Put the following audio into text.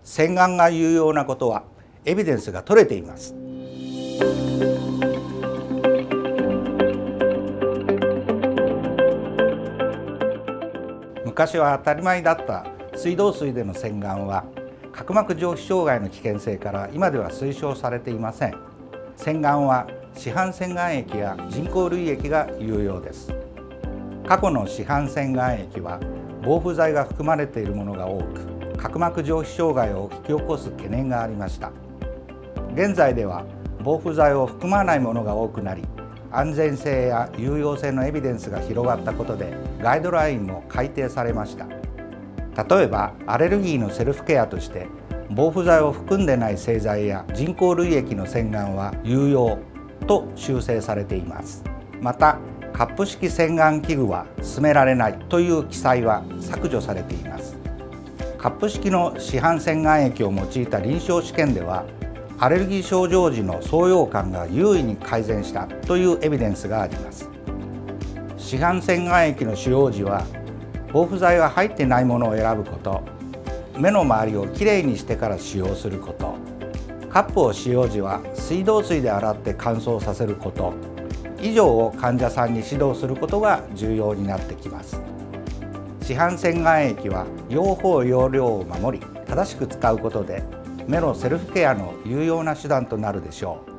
洗顔が有用なことはエビデンスが取れています。昔は当たり前だった水道水での洗顔は角膜上皮障害の危険性から今では推奨されていません。洗顔は市販洗顔液や人工涙液が有用です。過去の市販洗顔液は防腐剤が含まれているものが多く、角膜上皮障害を引き起こす懸念がありました。現在では防腐剤を含まないものが多くなり、安全性や有用性のエビデンスが広がったことでガイドラインも改定されました。例えばアレルギーのセルフケアとして防腐剤を含んでない製剤や人工涙液の洗顔は有用と修正されています。またカップ式洗顔器具は勧められないという記載は削除されています。カップ式の市販洗顔液を用いた臨床試験ではアレルギー症状時の爽養感が優位に改善したというエビデンスがあります。市販洗顔液の使用時は防腐剤が入っていないものを選ぶこと、目の周りをきれいにしてから使用すること、カップを使用時は水道水で洗って乾燥させること以上を患者さんに指導することが重要になってきます。市販洗顔液は用法用量を守り正しく使うことで目のセルフケアの有用な手段となるでしょう。